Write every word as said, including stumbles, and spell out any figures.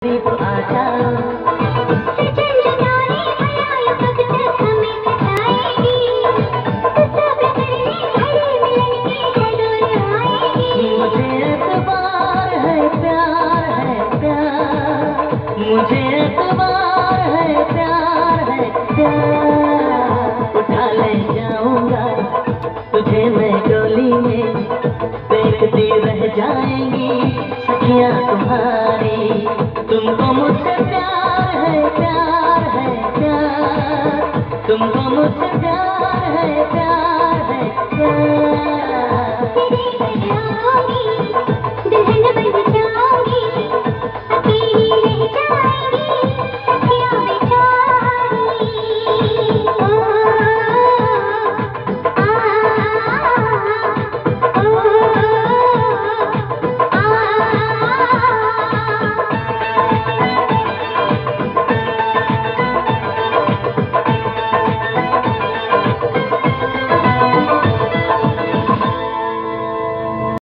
करीब आ जाओ। मुझे एतबार है प्यार है प्यार, मुझे एतबार है प्यार है प्यार। उठा ले जाऊंगा तुझे मैं डोली में, देखती रह जाएंगी सखियां तुम्हारी, तुमको मुझसे